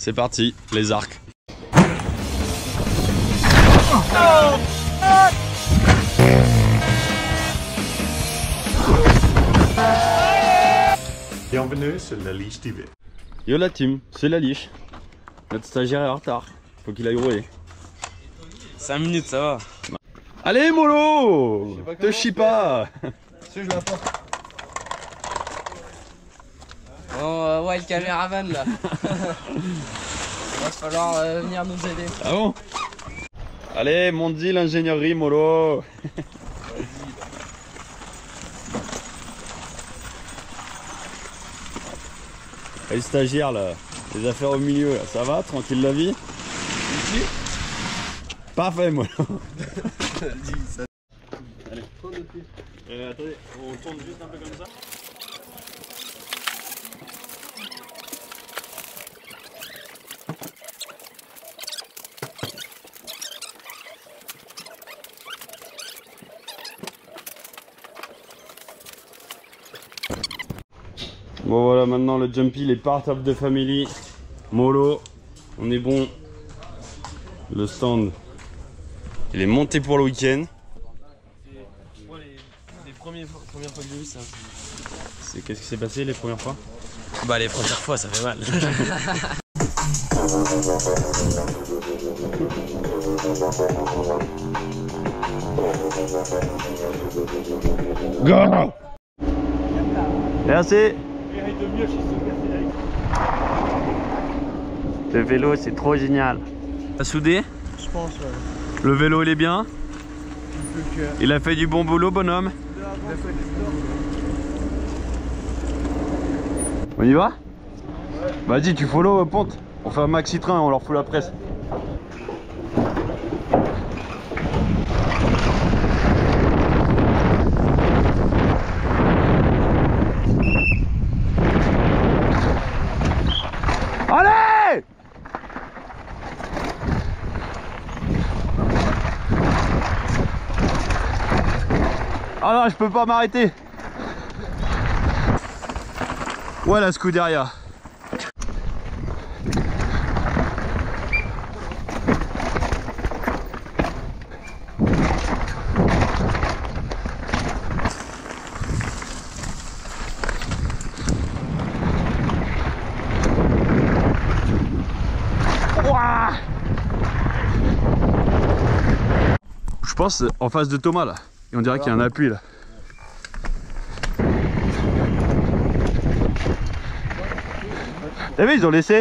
C'est parti, les arcs. Bienvenue sur la Liche TV. Yo la team, c'est la Liche. Notre stagiaire est en retard. Faut qu'il aille rouler. 5 minutes, ça va. Allez mollo, te chie pas. Si je la porte. Oh ouais, le caméraman là. Va falloir venir nous aider. Ah bon? Allez, Mondi l'ingénierie mollo. Et le stagiaire là, les affaires au milieu là, ça va? Tranquille la vie? Ici? Parfait mollo. Allez. Attendez, on tourne juste un peu comme ça. Bon voilà, maintenant le jumpy il est part of the family. Mollo, on est bon. Le stand, il est monté pour le week-end. Les premières fois que j'ai vu ça. Qu'est-ce qui s'est passé les premières fois? Bah les premières fois ça fait mal. Go! Merci. Le vélo c'est trop génial. T'as soudé? Je pense, ouais. Le vélo il est bien? Il a fait du bon boulot bonhomme. On y va? Ouais. Vas-y tu follow Ponte. On fait un maxi train, on leur fout la presse. Allez! Ah non, je peux pas m'arrêter. Voilà ce coup derrière. Je pense en face de Thomas là. Et on dirait qu'il y a un appui là. T'as vu, ils ont laissé.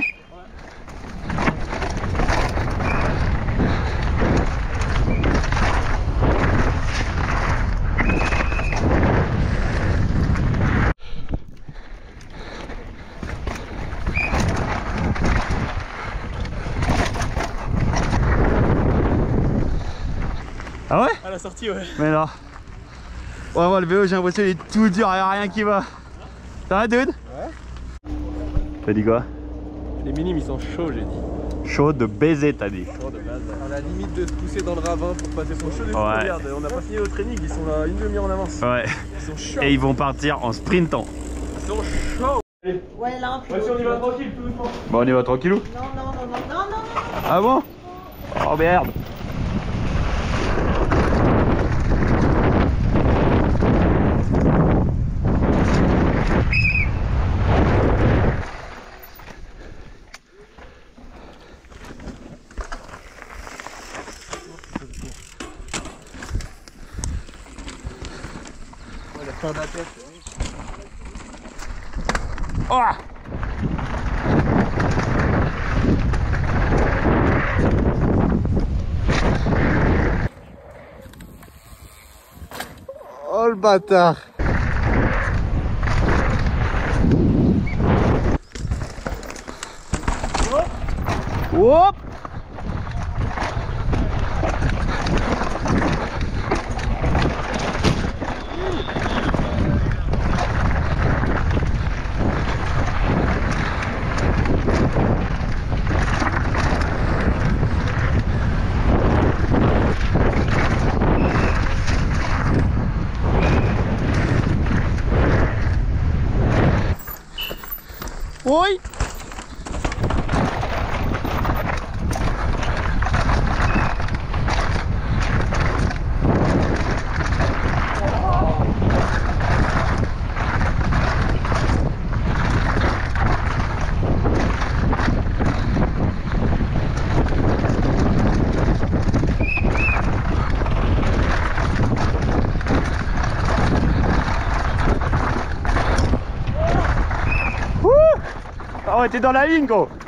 Ah ouais? À la sortie, ouais. Mais là. Ouais, ouais, le vélo, j'ai l'impression qu'il est tout dur, il n'y a rien qui va. Ça va, dude? Ouais. T'as dit quoi? Les minimes, ils sont chauds, j'ai dit. Chaud de baiser, t'as dit. Chaud de base. À la limite de se pousser dans le ravin pour passer son chaud. Ouais. Regarde, on n'a pas fini au training, ils sont là une demi-heure en avance. Ouais. Ils sont chauds. Et ils vont partir en sprintant. Ils sont chauds. Ouais, là, Ouais, si on y va tranquille, tout doucement. Bon, on y va tranquillou. Non, non, non, non, non, non, non. Ah bon? Oh merde. Ouais, la fin de la tête. Oh! Oh le bâtard. Hop! Oui. Oh, t'es dans la ligne, gros.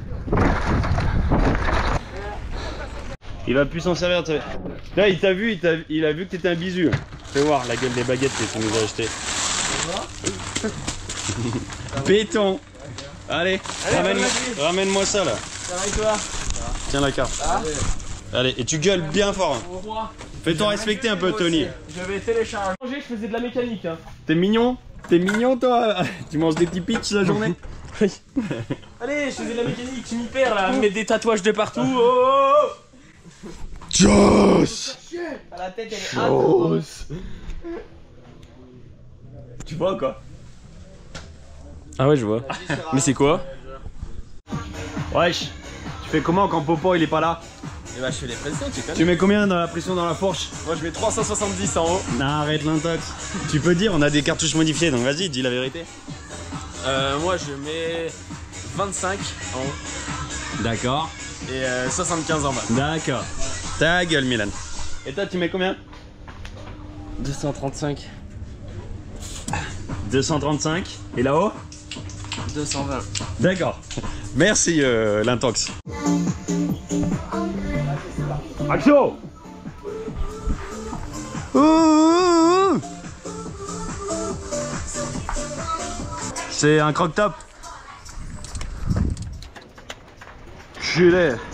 Il va plus s'en servir. Là, il t'a vu, il a vu que t'étais un bisu. Fais voir la gueule des baguettes que tu nous as achetées. Béton. Allez, ramène-moi ça là. Ça va et toi? Tiens la carte. Allez, et tu gueules bien fort. Fais-toi respecter un peu, Tony. Je vais télécharger. Je faisais de la mécanique. Hein. T'es mignon? T'es mignon, toi? Tu manges des petits pitchs la journée? Allez, je faisais de la mécanique, tu m'y perds là. Mettre des tatouages de partout. Oh. Joss! La tête, elle est atroce. Tu vois quoi? Ah ouais, je vois. Mais c'est quoi? Wesh, tu fais comment quand Popo il est pas là? Eh bah, je fais les pressions, tu connais. Tu mets combien dans la pression dans la fourche? Moi, je mets 370 en haut. Non, arrête l'intox. Tu peux dire, on a des cartouches modifiées, donc vas-y, dis la vérité. Moi, je mets 25 en haut. D'accord. Et 75 en bas. D'accord. Ta gueule, Milan. Et toi, tu mets combien? 235. 235. Et là-haut? 220. D'accord. Merci, l'intox. Action! C'est un croque-top. Gilet.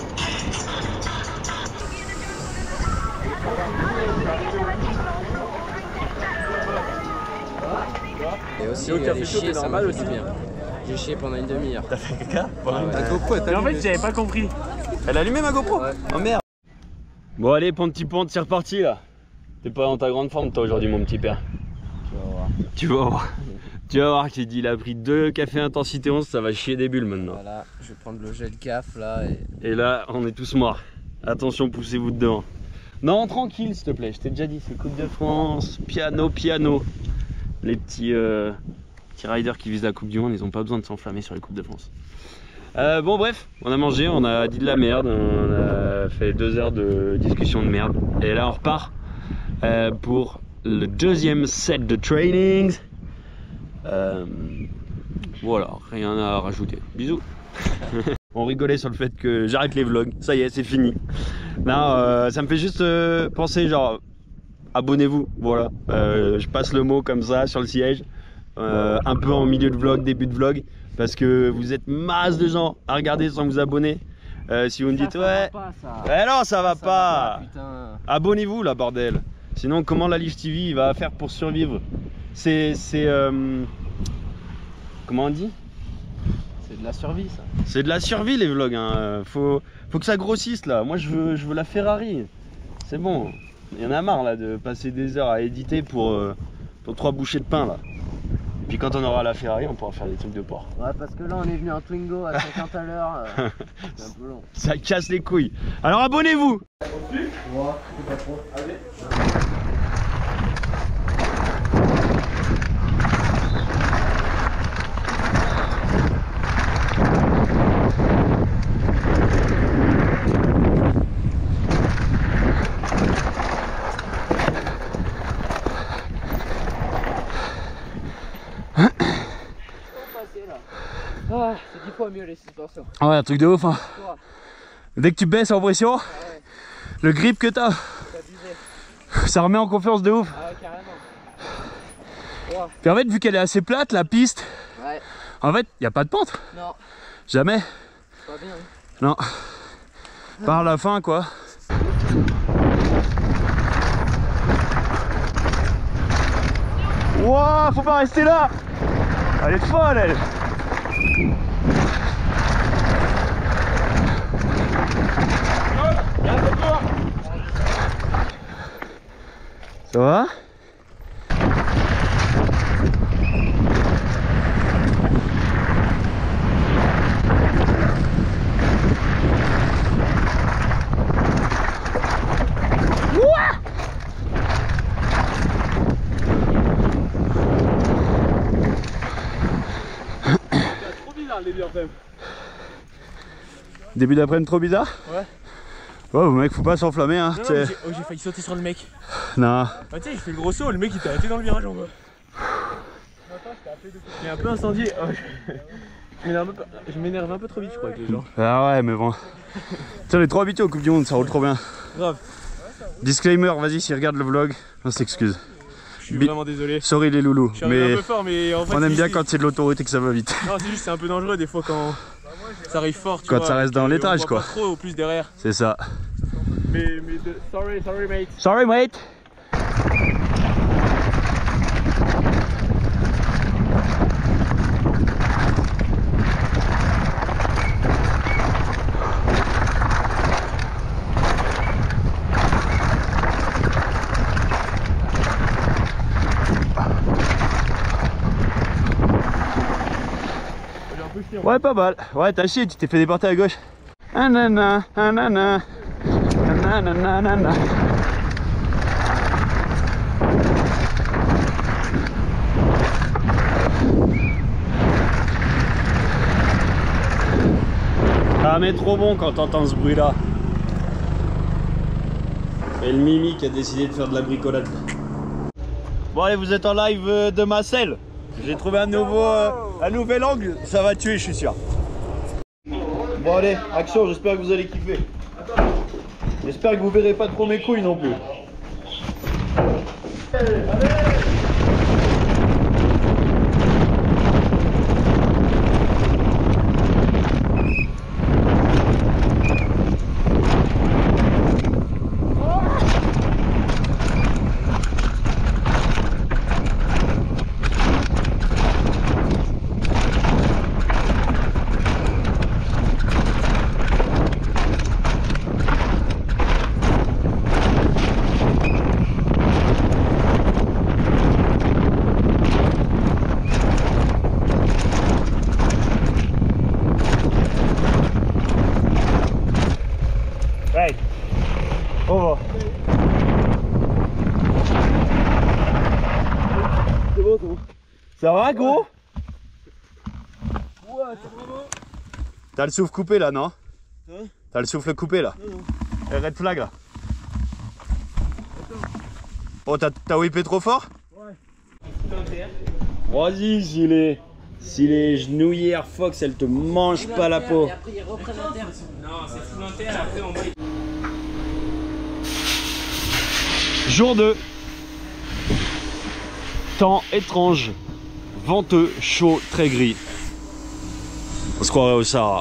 Et aussi, aller chier, ça m'a fait du bien. J'ai chié pendant une demi-heure. T'as fait caca? Mais en fait, j'avais pas compris. Elle a allumé ma GoPro? Ouais. Oh merde. Bon allez, petit pente, c'est reparti là. T'es pas dans ta grande forme toi aujourd'hui mon petit père. Tu vas voir. Tu vas voir qu'il dit il a pris 2 cafés intensité 11, ça va chier des bulles maintenant. Voilà, je vais prendre le gel CAF là Et là on est tous morts. Attention, poussez-vous dedans. Non, tranquille s'il te plaît, je t'ai déjà dit, c'est Coupe de France, piano. Les petits riders qui visent la Coupe du Monde, ils ont pas besoin de s'enflammer sur les Coupes de France. Bon bref, on a mangé, on a dit de la merde, on a fait 2 heures de discussion de merde. Et là on repart pour le 2e set de trainings. Voilà, rien à rajouter. Bisous. On rigolait sur le fait que j'arrête les vlogs, ça y est, c'est fini. Non, ça me fait juste penser genre, abonnez-vous, voilà. Je passe le mot comme ça sur le siège, un peu en milieu de vlog, début de vlog. Parce que vous êtes masse de gens à regarder sans vous abonner. Si vous me dites ouais, non ça va pas. Abonnez-vous là bordel. Sinon comment la Lige TV va faire pour survivre? C'est comment on dit? C'est de la survie ça. C'est de la survie les vlogs. Hein. Faut que ça grossisse là. Moi je veux la Ferrari. C'est bon. Il y en a marre là de passer des heures à éditer pour 3 bouchées de pain là. Puis quand on aura la Ferrari, on pourra faire des trucs de porc. Ouais, parce que là on est venu en Twingo à 50 à l'heure. C'est un peu long. Ça casse les couilles. Alors abonnez-vous. Ah, c'est 10 fois mieux les suspensions. Ouais, un truc de ouf hein. Dès que tu baisses en pression, le grip que t'as, ça remet en confiance de ouf. Ah ouais, carrément. Wow. Puis en fait, vu qu'elle est assez plate, la piste, Ouais. en fait, il n'y a pas de pente. Non. Jamais. Pas bien. Hein. Non. Par la fin quoi. Wouah, faut pas rester là. Elle est folle elle. Ça va? Début d'après-midi trop bizarre? Ouais. Ouais, mec, faut pas s'enflammer hein. Non, j'ai failli sauter sur le mec. Non. Bah, tu sais, j'ai fait le gros saut, le mec il était arrêté dans le virage en bas. Il est un peu incendié. Je m'énerve un peu trop vite, je crois, avec les gens. Ah ouais, mais bon. Tiens, on est trop habitués aux Coupes du Monde, ça roule trop bien. Grave. Disclaimer, vas-y, s'ils regardent le vlog, on s'excuse. Je suis vraiment désolé. Sorry les loulous, Je suis arrivé mais un peu fort, mais en fait, on aime bien c'est- quand c'est de l'autoroute et que ça va vite. Non, c'est juste, c'est un peu dangereux des fois quand ça arrive fort. Tu Quand vois, ça reste et dans que l'étage, on voit quoi. Pas trop au plus derrière. C'est ça. Sorry mate. Sorry mate. Ouais, pas mal. Ouais, t'as chié, tu t'es fait déporter à gauche. Anana, anana, anana, anana. Ah, mais trop bon quand t'entends ce bruit là. Et le Mimi qui a décidé de faire de la bricolade. Bon allez, vous êtes en live de ma selle. J'ai trouvé un nouvel angle, ça va tuer, je suis sûr. Bon allez, action, j'espère que vous allez kiffer. J'espère que vous verrez pas trop mes couilles non plus. Right. Over. C'est bon, c'est bon. Ça va, gros? Ouais, c'est bravo. T'as le souffle coupé là, non? Hein? T'as le souffle coupé là? Non. Red flag là. Oh, t'as whippé trop fort? Ouais. Vas-y, si les genouillères Fox elles te mangent pas la peau. Et après, ils reprennent l'inter. Non, c'est full inter, après on va. Jour 2. Temps étrange. Venteux, chaud, très gris. On se croirait au Sahara.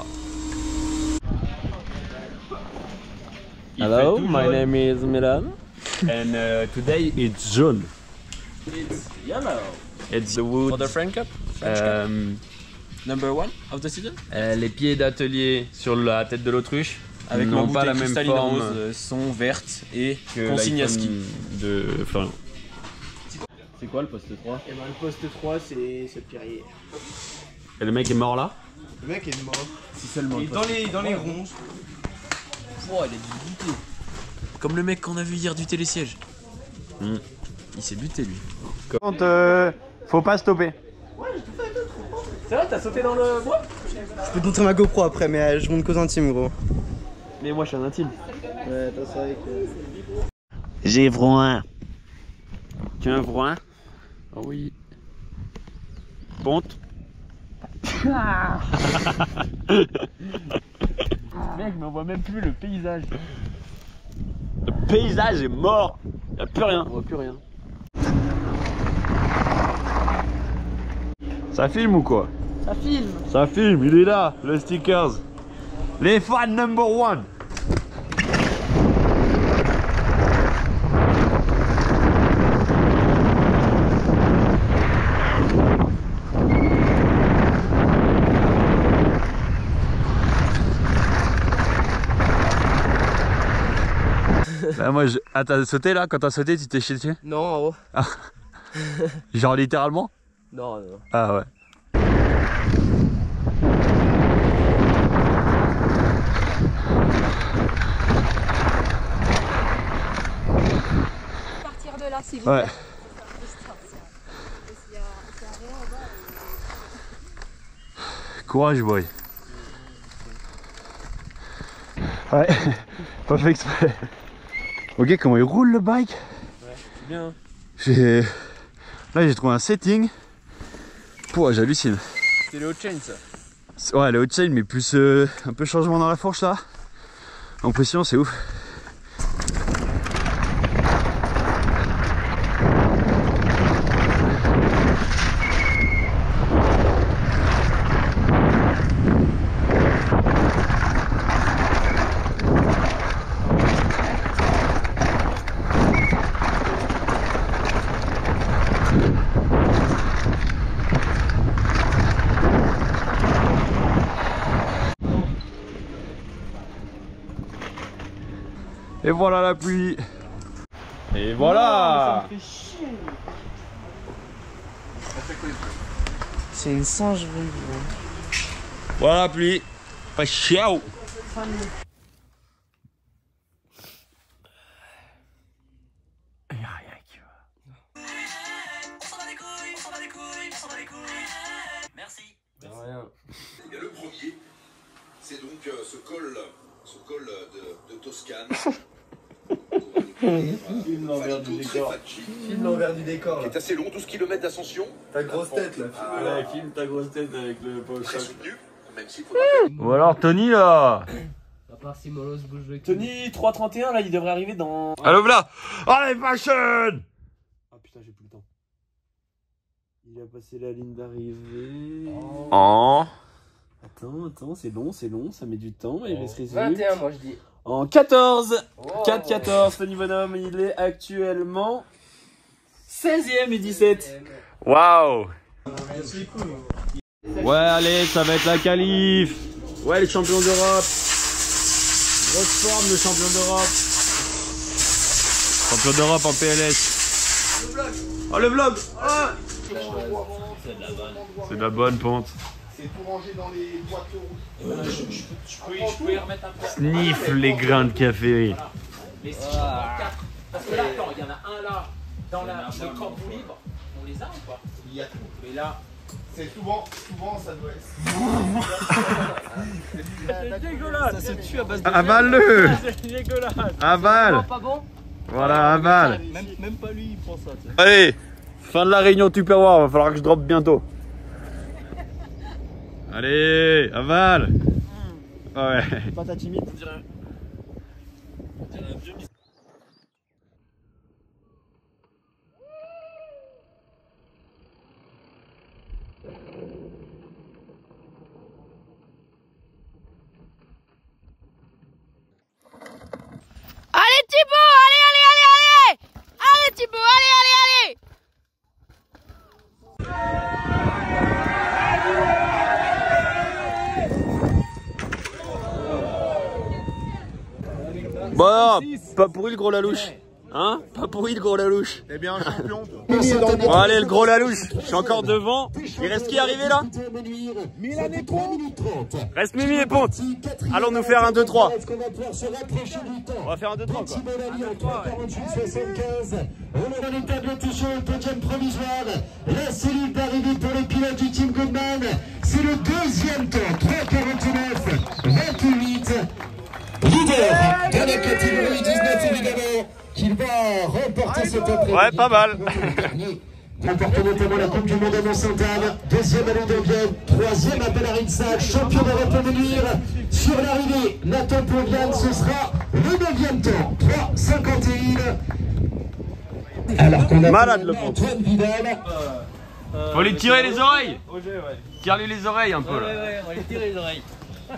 Hello, my name is Milan. And today it's June. It's yellow. It's the wood. For the French Cup? Number 1 of the season? Les pieds d'atelier sur la tête de l'autruche Avec n'ont ma pas la bouteille même cristalline forme rose, sont vertes et que consigne à l'iPhone ski. de Florian. C'est quoi le poste 3? Et ben le poste 3 c'est Pierrier. Et le mec est mort là? Le mec est mort. Si seulement. Et dans les ronces. Oh, il a dû buter. Comme le mec qu'on a vu hier du télésiège. Mm. Il s'est buté lui. Quand faut pas stopper. C'est vrai, t'as sauté dans le bois? Je peux te montrer ma GoPro après, mais je monte qu'aux intimes, gros. Mais moi je suis un intime. Ouais, t'as ça avec. J'ai vroin. Tu as un vroin? Oh oui. Ponte. Mec, mais on voit même plus le paysage. Le paysage est mort. Y'a plus rien. On voit plus rien. Ça filme ou quoi? Ça filme. Ça filme, il est là, le stickers. Les fans number 1. Bah moi je... Ah t'as sauté là? Quand t'as sauté tu t'es chié dessus? Non, en haut. Genre littéralement? Non, non. Ah ouais. Partir de là, s'il vous Ouais. plaît. S'il y a rien en bas. Courage boy. Ouais, pas fait exprès. Ok, comment il roule le bike? C'est bien. Là j'ai trouvé un setting. Pouah, j'hallucine. C'était le hot chain ça. Ouais, le hot-sail, mais plus un peu changement dans la fourche là. En pression, c'est ouf. Et voilà la pluie. Et voilà. C'est une singerie. Voilà la pluie. Pas ciao. Il n'y a rien qui va. Merci. Et le premier, c'est donc ce col de Toscane. Filme l'envers du décor. Filme l'envers du décor. Qui est assez long, 12 km d'ascension. Ta grosse tête là. Ouais, filme ta grosse tête avec le pauvre Très choc. soutenu, même s'il faudra. Ou alors Tony là. À part si Molos bouge le cul. Tony 3.31 là, il devrait arriver dans. Allô là. Allez fashion. Ah putain, j'ai plus le temps. Il a passé la ligne d'arrivée. Oh. Attends, c'est long, ça met du temps. Il reste 21, moi je dis. En 14. Oh. 4-14, Tony Bonhomme, il est actuellement 16ème et 17. Waouh. Ouais, allez, ça va être la qualif. Ouais, les champions d'Europe. Grosse forme de champion d'Europe. Champion d'Europe en PLS. Oh, le vlog. Ah. C'est de la bonne ponte. C'est pour ranger dans les boîtes rouges. Je peux y remettre un peu. Sniff les grains de café. Mais si j'en prends 4, parce que là, attends, il y en a un là, dans le corps libre, on les a ou pas? Il y a tout. Mais là, C'est souvent ça doit être. c'est dégueulasse. Ça se tue à base de. Avale-le. C'est dégueulasse. Avale. Pas bon? Voilà, avale. Même pas lui il prend ça. Tu sais. Allez, fin de la réunion Tupperware, va falloir que je drop bientôt. Allez, avale. Ouais. Pas ta timide. Allez Thibaut, allez. Allez Thibaut, allez. Bon, pas pourri le gros lalouche. Hein? Pas pourri le gros lalouche. Eh bien, champion. Bon, allez, le gros lalouche. Je suis encore devant. Il reste qui arrivé là? Reste Mimi et Ponte. Allons nous faire un 2-3. On va faire un 2-3 quoi. On est dans les tableaux touchants, le podium provisoire. La cellule d'arrivée pour les pilotes du team Goodman. C'est le deuxième temps, 3:49, 28. Leader de la catégorie 19 évidemment, qui va remporter ce top. Ouais, pas mal. Remporte notamment la Coupe du Monde à Mont-Sainte-Anne, deuxième à Longueuil, troisième à Bellarine-Sac, champion d'Europe à Menhir. Sur l'arrivée, Nathan Plovian, ce sera le 9e temps, 3:51. Alors qu'on a Malade, le Ponte. Antoine Vidal. Faut lui tirer les oreilles. Tire-lui les oreilles un peu là. Ouais, on va lui tirer les oreilles.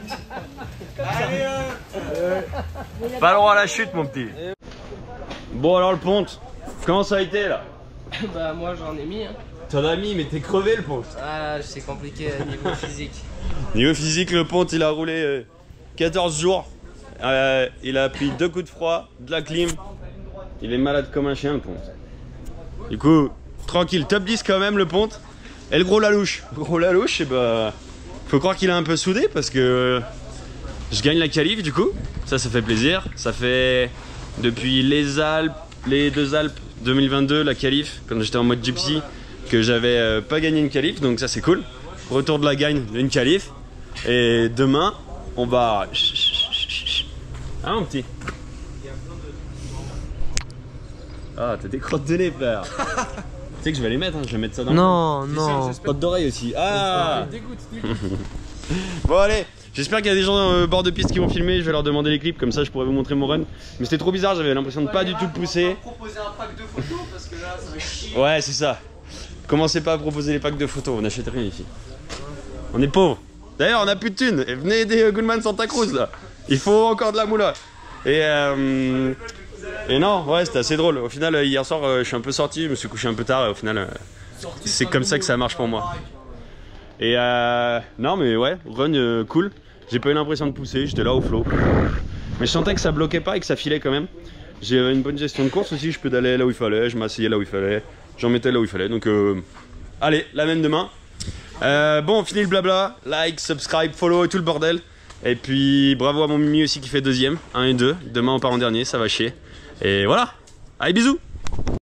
Pas le droit à la chute mon petit. Bon alors le Ponte, comment ça a été là? Bah moi j'en ai mis. Hein. T'en as mis mais t'es crevé le Ponte. Ah c'est compliqué niveau physique. Niveau physique le Ponte il a roulé 14 jours. Il a pris 2 coups de froid, de la clim. Il est malade comme un chien le Ponte. Du coup, tranquille, top 10 quand même le Ponte. Et le gros lalouche. Le gros lalouche, et bah, faut croire qu'il a un peu soudé parce que je gagne la qualif du coup. Ça fait plaisir. Ça fait depuis les Alpes, les 2 Alpes 2022, la qualif, quand j'étais en mode gypsy, que j'avais pas gagné une qualif. Donc ça c'est cool. Retour de la gagne d'une qualif. Et demain, on va... Ah mon petit. Ah, t'as des crottes de nez, frère. Tu sais que je vais les mettre, hein, je vais mettre ça dans Non, non. Pote d'oreille aussi. Ah. Bon allez, j'espère qu'il y a des gens au bord de piste qui vont filmer, je vais leur demander les clips, comme ça je pourrais vous montrer mon run. Mais c'était trop bizarre, j'avais l'impression de pas du tout le pousser. Proposer un pack de photos parce que là ça va chier. Ouais, c'est ça. Commencez pas à proposer les packs de photos, on n'achète rien ici. On est pauvres. D'ailleurs, on a plus de thunes. Et venez aider Goodman Santa Cruz là. Il faut encore de la moula. Et non, ouais, c'était assez drôle. Au final, hier soir, je suis un peu sorti, je me suis couché un peu tard et au final, c'est comme ça que ça marche pour moi. Et non, mais ouais, run cool. J'ai pas eu l'impression de pousser, j'étais là au flow. Mais je sentais que ça bloquait pas et que ça filait quand même. J'ai une bonne gestion de course aussi, je pédalais là où il fallait, je m'asseyais là où il fallait, j'en mettais là où il fallait. Donc, allez, la même demain. Bon, on finit le blabla, like, subscribe, follow et tout le bordel. Et puis bravo à mon Mimi aussi qui fait deuxième, 1 et 2. Demain on part en dernier, ça va chier. Et voilà, allez bisous.